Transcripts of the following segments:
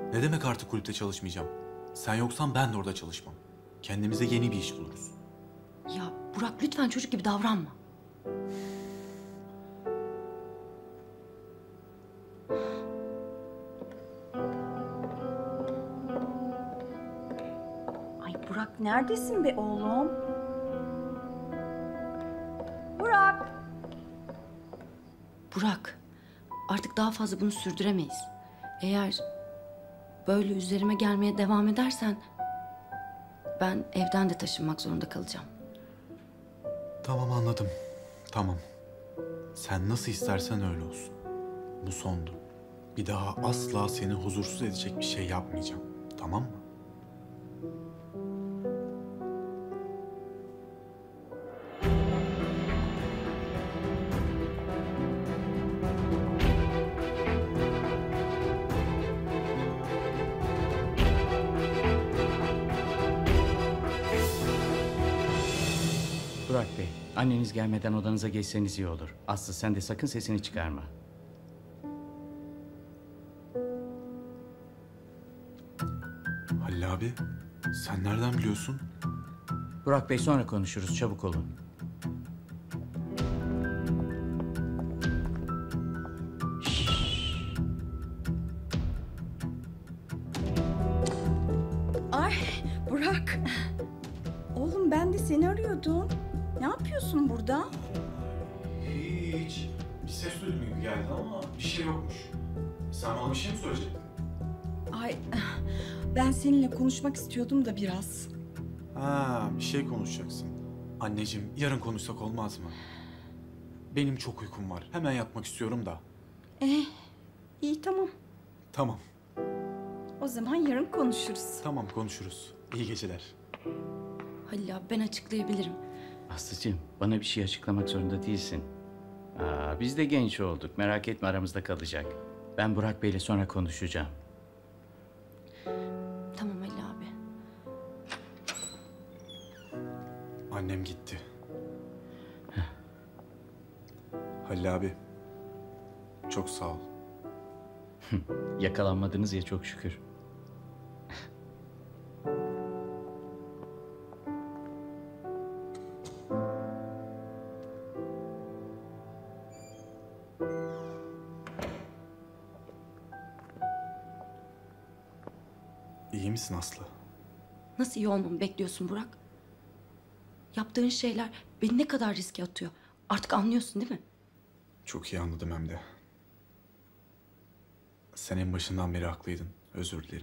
Ne demek artık kulüpte çalışmayacağım? Sen yoksan ben de orada çalışmam. Kendimize yeni bir iş buluruz. Ya Burak lütfen çocuk gibi davranma. Ay Burak neredesin be oğlum? Burak! Burak, artık daha fazla bunu sürdüremeyiz. Eğer böyle üzerime gelmeye devam edersen ben evden de taşınmak zorunda kalacağım. Tamam, anladım. Tamam. Sen nasıl istersen öyle olsun. Bu sondu. Bir daha asla seni huzursuz edecek bir şey yapmayacağım. Tamam mı? Burak Bey, anneniz gelmeden odanıza geçseniz iyi olur. Aslı sen de sakın sesini çıkarma. Halil abi, sen nereden biliyorsun? Burak Bey sonra konuşuruz, çabuk olun. Ay Burak! Oğlum ben de seni arıyordum. Ne yapıyorsun burada? Hiç. Bir ses duydum gibi geldi ama bir şey yokmuş. Sen bana bir şey mi söyleyecektin? Ay ben seninle konuşmak istiyordum da biraz. Ha, bir şey konuşacaksın. Anneciğim, yarın konuşsak olmaz mı? Benim çok uykum var. Hemen yatmak istiyorum da. İyi tamam. Tamam, O zaman yarın konuşuruz. tamam konuşuruz. İyi geceler. Halil abi ben açıklayabilirim. Aslıcığım, bana bir şey açıklamak zorunda değilsin. Biz de genç olduk, merak etme aramızda kalacak. Ben Burak Bey'le sonra konuşacağım. Tamam Halil abi. Annem gitti. Halil abi, çok sağ ol. Yakalanmadınız ya, çok şükür. İyi misin Aslı? Nasıl iyi olmamı bekliyorsun Burak? Yaptığın şeyler beni ne kadar riske atıyor. Artık anlıyorsun değil mi? Çok iyi anladım hem de. Sen en başından beri haklıydın. Özür dilerim.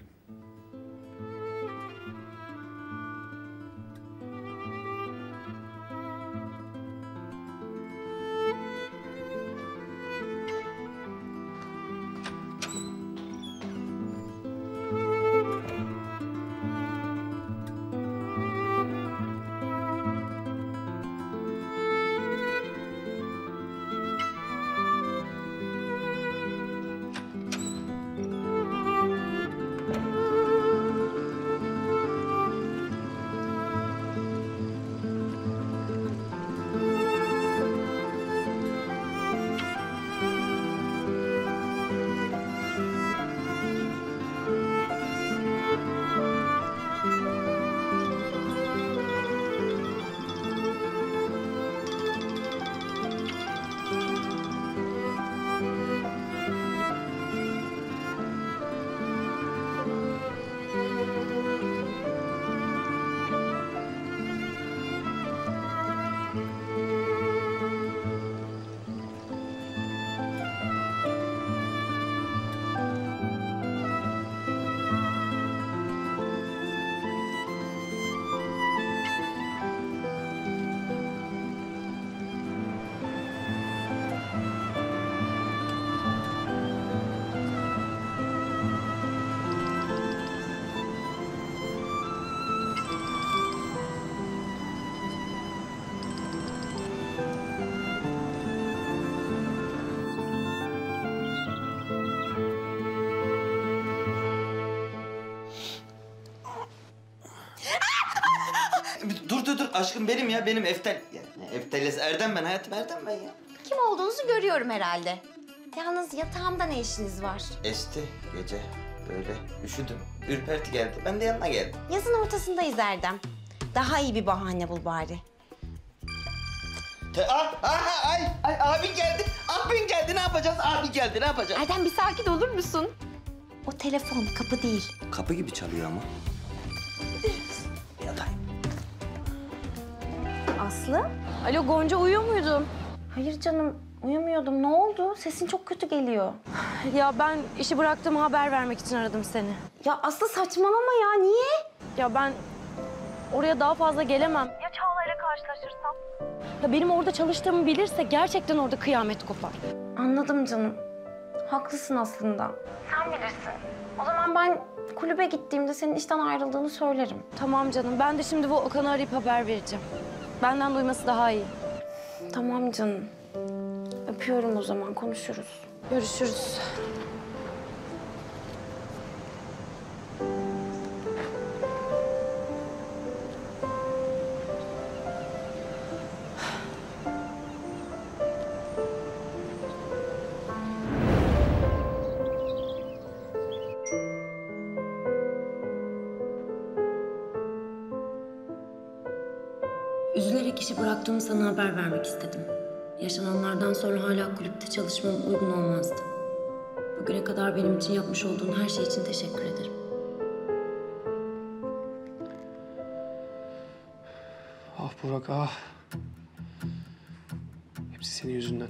Dur aşkım benim ya benim Eftel. Eftel'les Erdem ben hayatım Erdem ben ya. Kim olduğunuzu görüyorum herhalde. Yalnız yatağımda ne işiniz var? Esti gece. Böyle üşüdüm. Ürperti geldi. Ben de yanına geldim. Yazın ortasındayız Erdem. Daha iyi bir bahane bul bari. Ay abin geldi. Abin geldi ne yapacağız? Abi geldi ne yapacağız? Erdem bir sakin olur musun? O telefon kapı değil. Kapı gibi çalıyor ama. Yatayım. Aslı? Alo Gonca, uyuyor muydun? Hayır canım, uyumuyordum. Ne oldu? Sesin çok kötü geliyor. Ya ben işi bıraktığımı haber vermek için aradım seni. Ya Aslı saçmalama ya, niye? Ya ben oraya daha fazla gelemem. Ya Çağla'yla karşılaşırsam? Ya benim orada çalıştığımı bilirse gerçekten orada kıyamet kopar. Anladım canım. Haklısın aslında. Sen bilirsin. O zaman ben kulübe gittiğimde senin işten ayrıldığını söylerim. Tamam canım, ben de şimdi bu Okan'ı arayıp haber vereceğim. Benden duyması daha iyi. Tamam canım. Öpüyorum o zaman, konuşuruz. Görüşürüz. Üzülerek işi bıraktığımı sana haber vermek istedim. Yaşananlardan sonra hala kulüpte çalışmam uygun olmazdı. Bugüne kadar benim için yapmış olduğun her şey için teşekkür ederim. Ah Burak ah. Hepsi senin yüzünden.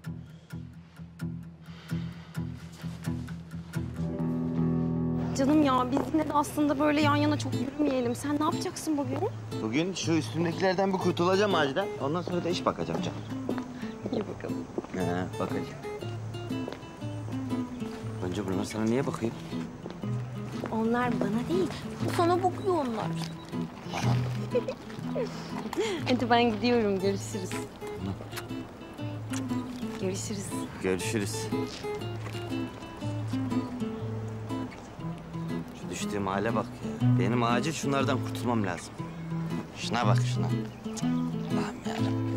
Canım ya, biz yine de aslında böyle yan yana çok yürümeyelim. Sen ne yapacaksın bugün? Bugün şu üstümdekilerden bir kurtulacağım Acı'dan. Ondan sonra da iş bakacağım canım. İyi bakalım. Bakacağım. Önce bunlar sana niye bakayım? Onlar bana değil, sana bakıyor onlar. Hadi ben gidiyorum, görüşürüz. Görüşürüz. Görüşürüz. Şu düştüğüm hale bak ya. Benim acil şunlardan kurtulmam lazım. Şuna bak şuna. Allah'ım yarabbim.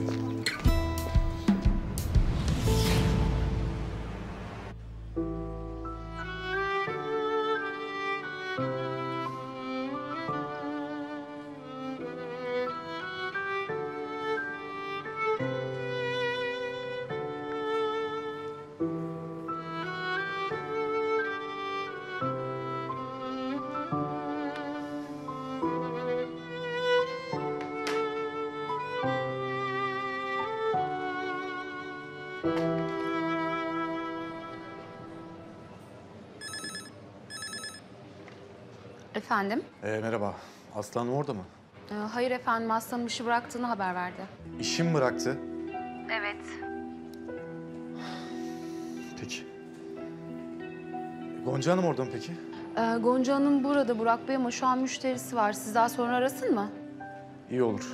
Efendim? Merhaba. Aslı Hanım orada mı? Hayır efendim, Aslan'ın işi bıraktığını haber verdi. İşim bıraktı. Evet. Peki. Gonca Hanım orada mı peki? Gonca Hanım burada Burak Bey ama şu an müşterisi var. Siz daha sonra arasın mı? İyi olur.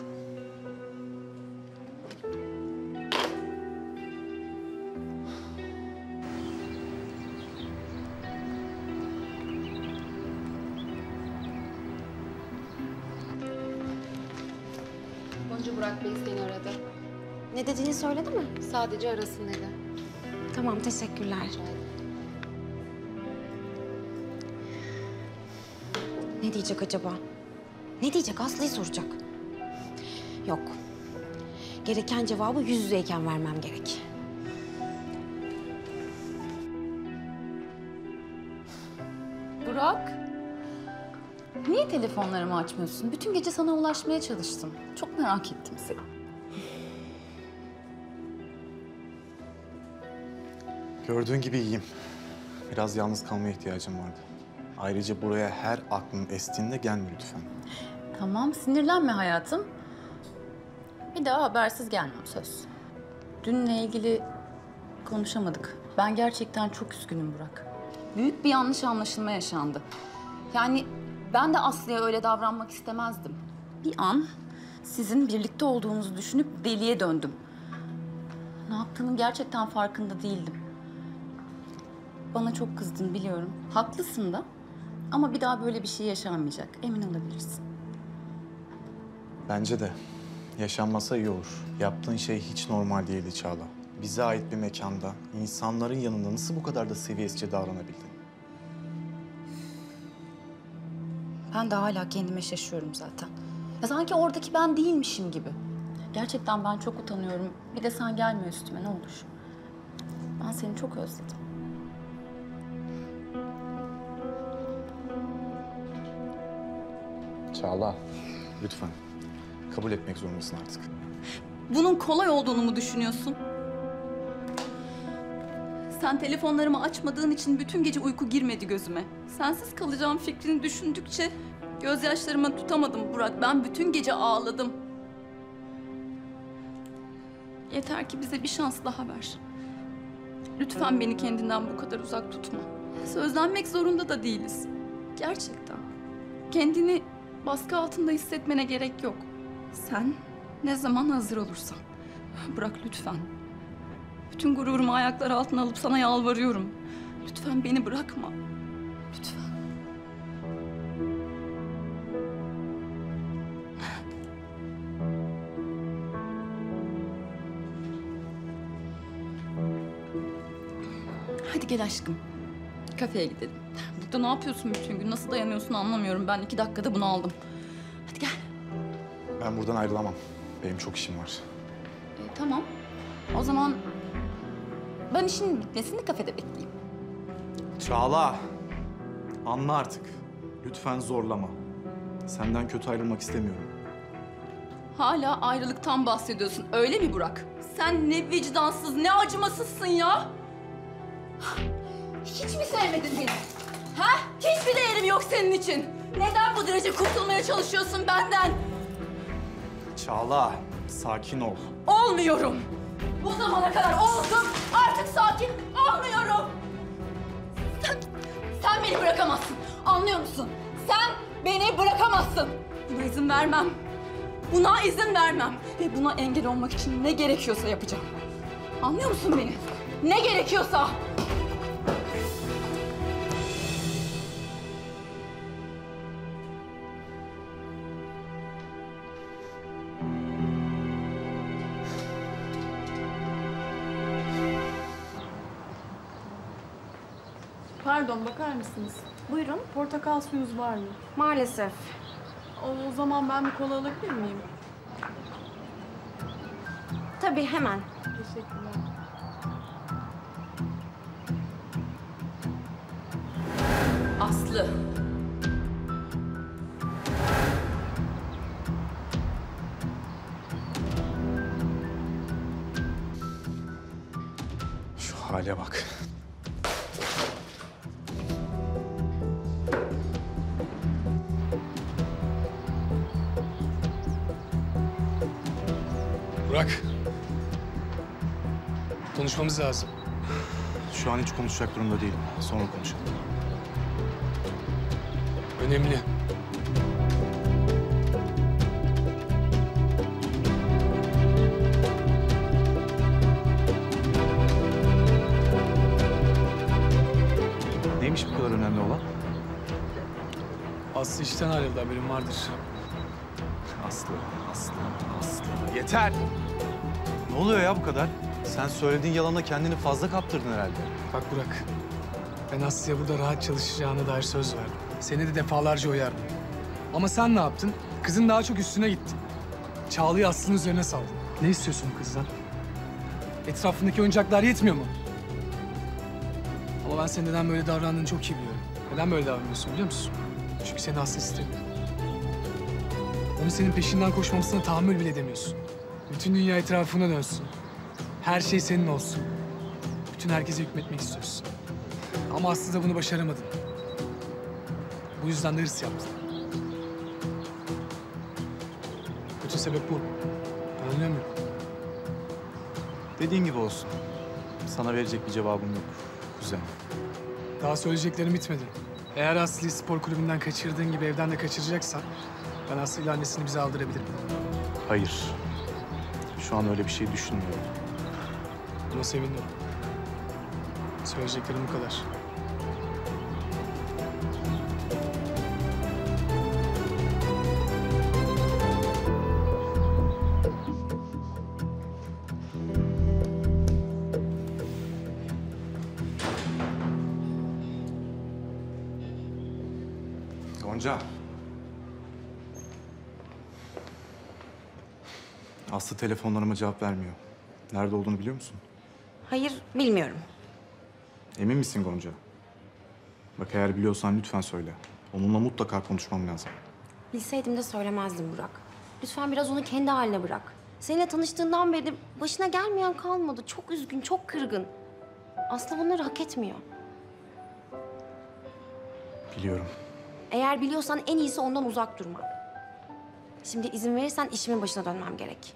Gonca Burak Bey seni aradı. Ne dediğini söyledi mi? Sadece arasın dedi. Tamam, teşekkürler. Ne diyecek acaba? Ne diyecek? Aslı'yı soracak. Yok. Gereken cevabı yüz yüzeyken vermem gerek. Burak, niye telefonlarımı açmıyorsun? Bütün gece sana ulaşmaya çalıştım. Çok merak ettim seni. Gördüğün gibi iyiyim. Biraz yalnız kalmaya ihtiyacım vardı. Ayrıca buraya her aklın estiğinde gelme lütfen. Tamam, sinirlenme hayatım. Bir daha habersiz gelmem söz. Dünle ilgili konuşamadık. Ben gerçekten çok üzgünüm Burak. Büyük bir yanlış anlaşılma yaşandı. Yani ben de Aslı'ya öyle davranmak istemezdim. Bir an sizin birlikte olduğunuzu düşünüp deliye döndüm. Ne yaptığının gerçekten farkında değildim. Bana çok kızdın biliyorum. Haklısın da. Ama bir daha böyle bir şey yaşanmayacak. Emin olabilirsin. Bence de. Yaşanmasa iyi olur. Yaptığın şey hiç normal değildi Çağla. Bize ait bir mekanda insanların yanında nasıl bu kadar da seviyesizce davranabildin? Ben de hala kendime şaşıyorum zaten. Ya sanki oradaki ben değilmişim gibi. Gerçekten ben çok utanıyorum. Bir de sen gelme üstüme ne olur. Ben seni çok özledim. Çağla, lütfen. Kabul etmek zorundasın artık. Bunun kolay olduğunu mu düşünüyorsun? Sen telefonlarımı açmadığın için bütün gece uyku girmedi gözüme. Sensiz kalacağım fikrini düşündükçe gözyaşlarımı tutamadım Burak. Ben bütün gece ağladım. Yeter ki bize bir şans daha ver. Lütfen beni kendinden bu kadar uzak tutma. Sözlenmek zorunda da değiliz. Gerçekten. Kendini baskı altında hissetmene gerek yok. Sen ne zaman hazır olursan. Burak lütfen. Bütün gururumu ayaklar altına alıp sana yalvarıyorum. Lütfen beni bırakma. Lütfen. Hadi gel aşkım. Kafeye gidelim. Burada ne yapıyorsun bütün gün? Nasıl dayanıyorsun anlamıyorum. Ben 2 dakikada bunu aldım. Hadi gel. Ben buradan ayrılamam. Benim çok işim var. Tamam. O zaman ben işin bitmesini kafede bekleyeyim. Çağla, anla artık. Lütfen zorlama. Senden kötü ayrılmak istemiyorum. Hala ayrılıktan bahsediyorsun. Öyle mi Burak? Sen ne vicdansız, ne acımasızsın ya. Hiç mi sevmedin beni? Ha? Hiçbir değerim yok senin için. Neden bu derece kurtulmaya çalışıyorsun benden? Çağla, sakin ol. Olmuyorum. Bu zamana kadar oldum. Artık sakin olmuyorum. Sen beni bırakamazsın. Anlıyor musun? Sen beni bırakamazsın. Buna izin vermem. Buna izin vermem. Ve buna engel olmak için ne gerekiyorsa yapacağım. Anlıyor musun beni? Ne gerekiyorsa. Pardon, bakar mısınız? Buyurun. Portakal suyunuz var mı? Maalesef. O zaman ben bir kola alabilir miyim? Tabii hemen. Teşekkürler. Aslı. Şu hale bak. Burak. Konuşmamız lazım. Şu an hiç konuşacak durumda değilim. Sonra konuşalım. Önemli. Neymiş bu kadar önemli olan? Aslı işten ayrıldı, haberin vardır. Aslı. Yeter! Ne oluyor ya bu kadar? Sen söylediğin yalana kendini fazla kaptırdın herhalde. Bak Burak, ben Aslı'ya burada rahat çalışacağına dair söz verdim. Seni de defalarca uyardım. Ama sen ne yaptın? Kızın daha çok üstüne gittin. Çağla'yı Aslı'nın üzerine saldın. Ne istiyorsun bu kızdan? Etrafındaki oyuncaklar yetmiyor mu? Ama ben senin neden böyle davrandığını çok iyi biliyorum. Neden böyle davranıyorsun biliyor musun? Çünkü seni Aslı istemiyor. Onun senin peşinden koşmamasına tahammül bile edemiyorsun. Bütün dünya etrafına dönsün. Her şey senin olsun. Bütün herkese hükmetmek istiyorsun. Ama aslında bunu başaramadın. Bu yüzden de hırs yaptın. Bütün sebep bu. Ben anlamıyorum. Dediğin gibi olsun. Sana verecek bir cevabım yok kuzen. Daha söyleyeceklerim bitmedi. Eğer Aslı'yı spor kulübünden kaçırdığın gibi evden de kaçıracaksan... ...ben Aslı'yla annesini bize aldırabilirim. Hayır. Şu an öyle bir şey düşünmüyorum. Buna sevindim. Söyleyeceklerim bu kadar. Gonca, Aslı telefonlarıma cevap vermiyor. Nerede olduğunu biliyor musun? Hayır, bilmiyorum. Emin misin Gonca? Bak eğer biliyorsan lütfen söyle. Onunla mutlaka konuşmam lazım. Bilseydim de söylemezdim Burak. Lütfen biraz onu kendi haline bırak. Seninle tanıştığından beri başına gelmeyen kalmadı. Çok üzgün, çok kırgın. Aslı bunları hak etmiyor. Biliyorum. Eğer biliyorsan en iyisi ondan uzak durmak. Şimdi izin verirsen işimin başına dönmem gerek.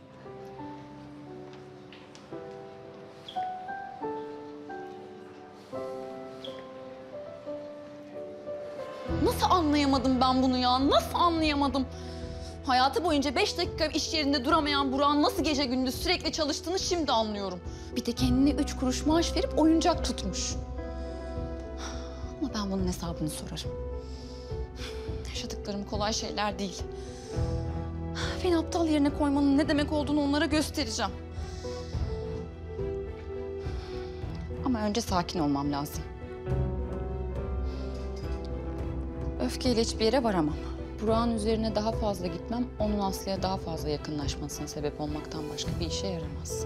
Nasıl anlayamadım ben bunu ya? Nasıl anlayamadım? Hayatı boyunca 5 dakika iş yerinde duramayan Burak'ın nasıl gece gündüz sürekli çalıştığını şimdi anlıyorum. Bir de kendine 3 kuruş maaş verip oyuncak tutmuş. Ama ben bunun hesabını sorarım. Yaşadıklarım kolay şeyler değil. Beni aptal yerine koymanın ne demek olduğunu onlara göstereceğim. Ama önce sakin olmam lazım. Öfkeyle hiçbir yere varamam. Burak'ın üzerine daha fazla gitmem, onun Aslı'ya daha fazla yakınlaşmasına sebep olmaktan başka bir işe yaramaz.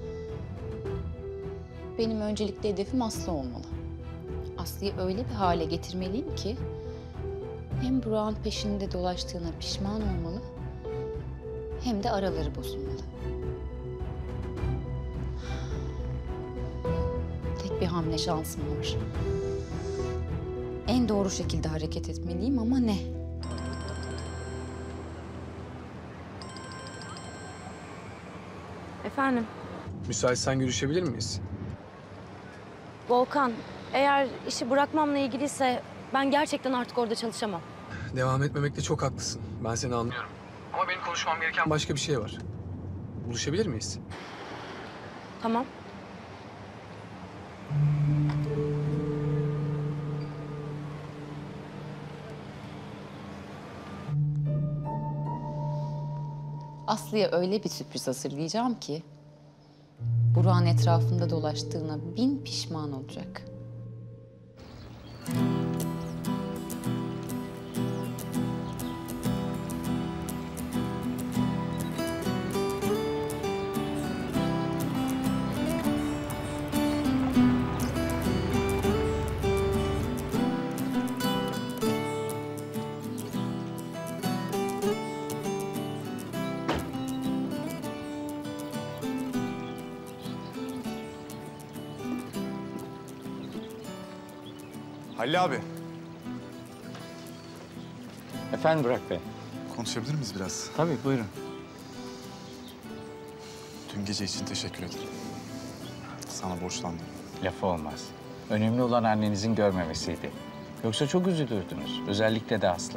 Benim öncelikli hedefim Aslı olmalı. Aslı'yı öyle bir hale getirmeliyim ki hem Burak'ın peşinde dolaştığına pişman olmalı hem de araları bozulmalı. Tek bir hamle şansım var. En doğru şekilde hareket etmeliyim ama ne? Efendim, Müsaitsen görüşebilir miyiz? Volkan, eğer işi bırakmamla ilgiliyse ben gerçekten artık orada çalışamam. Devam etmemekte çok haklısın. Ben seni anlıyorum. Ama benim konuşmam gereken başka bir şey var. Buluşabilir miyiz? Tamam. Aslı'ya öyle bir sürpriz hazırlayacağım ki Burak'ın etrafında dolaştığına 1000 pişman olacak. Halil abi, Efendim Burak Bey. konuşabilir miyiz biraz? Tabii buyurun. Dün gece için teşekkür ederim. Sana borçlandım. Lafı olmaz. Önemli olan annenizin görmemesiydi. Yoksa çok üzülürdünüz. Özellikle de Aslı.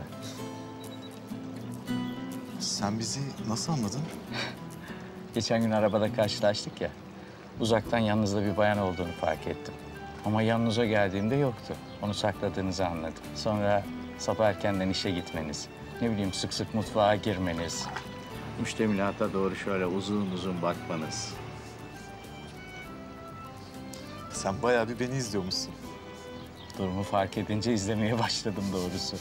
Sen bizi nasıl anladın? Geçen gün arabada karşılaştık ya. Uzaktan yanınızda bir bayan olduğunu fark ettim. Ama yanınıza geldiğimde yoktu. Onu sakladığınızı anladım. Sonra sabah erkenden işe gitmeniz, ne bileyim sık sık mutfağa girmeniz, müştemilata doğru şöyle uzun uzun bakmanız. Sen bayağı bir beni izliyormuşsun. Durumu fark edince izlemeye başladım doğrusu.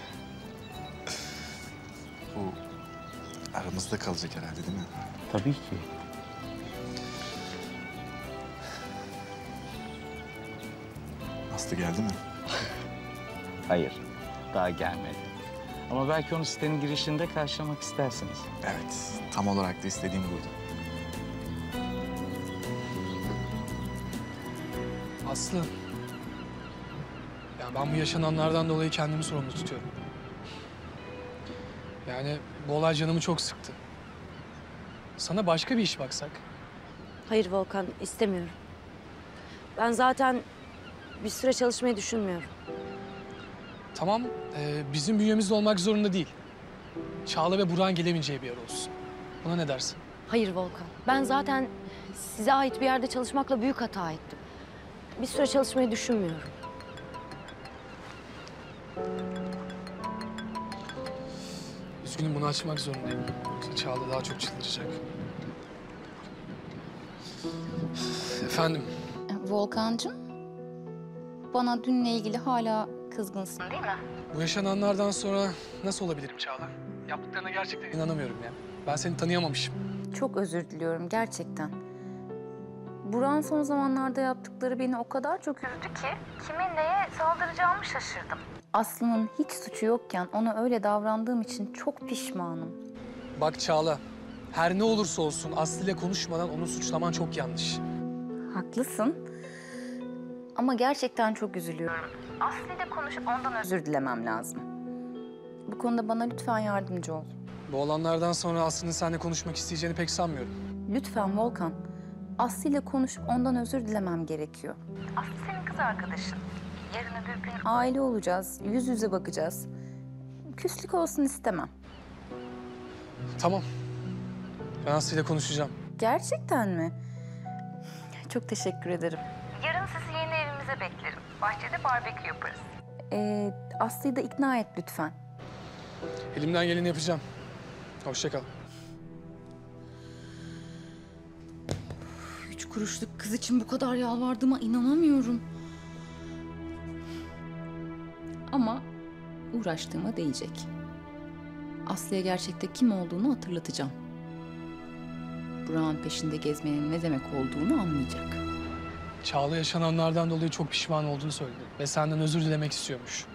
Bu aramızda kalacak herhalde değil mi? Tabii ki. Aslı geldi mi? Hayır, daha gelmedi. Ama belki onu sitenin girişinde karşılamak istersiniz. Evet, tam olarak da istediğim buydu. Aslı. Ya ben bu yaşananlardan dolayı kendimi sorumlu tutuyorum. Yani bu olay canımı çok sıktı. Sana başka bir iş baksak. Hayır Volkan, istemiyorum. Ben zaten bir süre çalışmayı düşünmüyorum. Tamam, bizim bünyemizde olmak zorunda değil. Çağla ve Burak'ın gelemeyeceği bir yer olsun. Buna ne dersin? Hayır Volkan, ben zaten size ait bir yerde çalışmakla büyük hata ettim. Bir süre çalışmayı düşünmüyorum. Üzgünüm, bunu açmak zorundayım. Yoksa Çağla daha çok çıldıracak. Efendim? Volkancığım, bana dünle ilgili hala kızgınsın değil mi? Bu yaşananlardan sonra nasıl olabilirim Çağla? Yaptıklarına gerçekten inanamıyorum ya. Ben seni tanıyamamışım. Çok özür diliyorum gerçekten. Burak'ın son zamanlarda yaptıkları beni o kadar çok üzdü ki kimin neye saldıracağımı şaşırdım. Aslı'nın hiç suçu yokken ona öyle davrandığım için çok pişmanım. Bak Çağla, her ne olursa olsun Aslı ile konuşmadan onu suçlaman çok yanlış. Haklısın. Ama gerçekten çok üzülüyorum. Aslı ile konuşup ondan özür dilemem lazım. Bu konuda bana lütfen yardımcı ol. Bu olanlardan sonra Aslı'nın seninle konuşmak isteyeceğini pek sanmıyorum. Lütfen Volkan. Aslı ile konuşup ondan özür dilemem gerekiyor. Aslı senin kız arkadaşın. Yarın öbür gün aile olacağız, yüz yüze bakacağız. Küslük olsun istemem. Tamam. Ben Aslı ile konuşacağım. Gerçekten mi? Çok teşekkür ederim. Yarın sizi yeni evimize beklerim. Bahçede barbekü yaparız. Aslı'yı da ikna et lütfen. Elimden geleni yapacağım. Hoşça kal. 3 kuruşluk kız için bu kadar yalvardığıma inanamıyorum. Ama uğraştığıma değecek. Aslı'ya gerçekte kim olduğunu hatırlatacağım. Burak'ın peşinde gezmenin ne demek olduğunu anlayacak. Çağla yaşananlardan dolayı çok pişman olduğunu söyledi. Ve senden özür dilemek istiyormuş.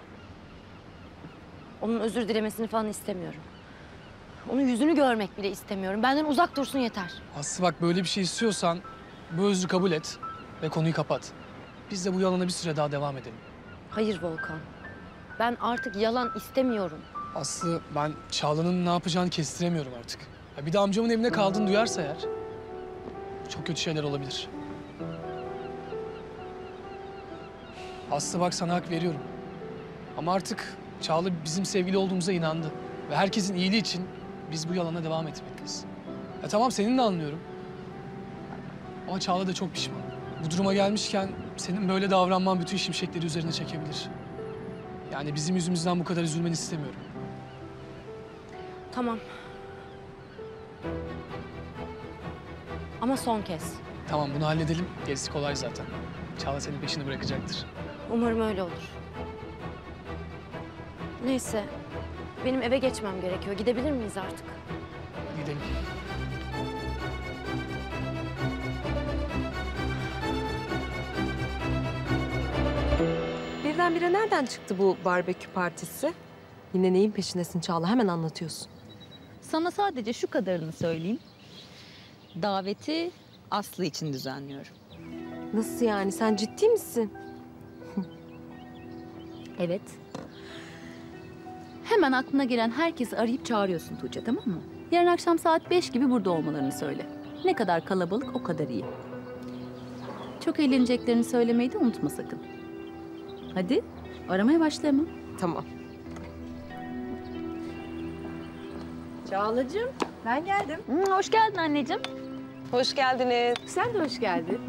Onun özür dilemesini falan istemiyorum. Onun yüzünü görmek bile istemiyorum. Benden uzak dursun yeter. Aslı bak böyle bir şey istiyorsan bu özrü kabul et ve konuyu kapat. Biz de bu yalana bir süre daha devam edelim. Hayır Volkan. Ben artık yalan istemiyorum. Aslı ben Çağla'nın ne yapacağını kestiremiyorum artık. Ya bir de amcamın evine kaldığını duyarsa eğer çok kötü şeyler olabilir. Aslı bak sana hak veriyorum. Ama artık Çağla bizim sevgili olduğumuza inandı. Ve herkesin iyiliği için biz bu yalana devam etmeliyiz. Ya tamam senin de anlıyorum. Ama Çağla da çok pişman. Bu duruma gelmişken senin böyle davranman bütün şimşekleri üzerine çekebilir. Yani bizim yüzümüzden bu kadar üzülmeni istemiyorum. Tamam. Ama son kez. Tamam bunu halledelim. Gerisi kolay zaten. Çağla senin peşini bırakacaktır. Umarım öyle olur. Neyse. Benim eve geçmem gerekiyor. Gidebilir miyiz artık? Gidelim. Birdenbire nereden çıktı bu barbekü partisi? Yine neyin peşindesin Çağla? Hemen anlatıyorsun. Sana sadece şu kadarını söyleyeyim. Daveti Aslı için düzenliyorum. Nasıl yani? Sen ciddi misin? Evet. Hemen aklına gelen herkesi arayıp çağırıyorsun Tuğçe, tamam mı? Yarın akşam saat 5 gibi burada olmalarını söyle. Ne kadar kalabalık o kadar iyi. Çok eğleneceklerini söylemeyi de unutma sakın. Hadi aramaya başla hemen. Tamam. Çağlacığım, ben geldim. Hoş geldin anneciğim. Hoş geldiniz. Sen de hoş geldin.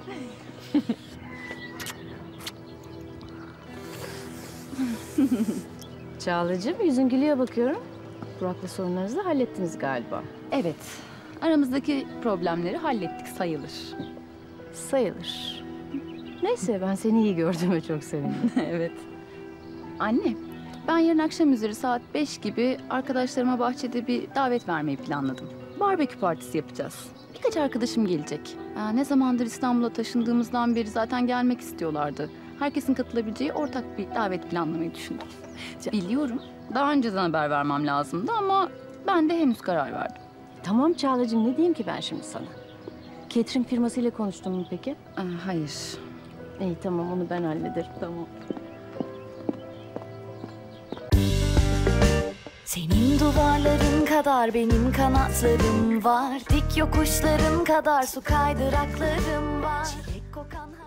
Çağlacığım yüzün gülüyor bakıyorum. Burak'la sorunlarınızı hallettiniz galiba. Evet, aramızdaki problemleri hallettik sayılır. Sayılır. Neyse ben seni iyi gördüğüme çok sevindim. Evet. Anne, ben yarın akşam üzeri saat 5 gibi arkadaşlarıma bahçede bir davet vermeyi planladım. Barbekü partisi yapacağız. Birkaç arkadaşım gelecek. Ne zamandır İstanbul'a taşındığımızdan beri zaten gelmek istiyorlardı. Herkesin katılabileceği ortak bir davet planlamayı düşündüm. Biliyorum, daha önceden haber vermem lazımdı ama ben de henüz karar verdim. Tamam Çağlacığım ne diyeyim ki ben şimdi sana? Catering firmasıyla konuştun mu peki? Hayır. İyi tamam onu ben hallederim. Tamam. Senin duvarların kadar benim kanatlarım var. Dik yokuşların kadar su kaydıraklarım var. Çilek kokan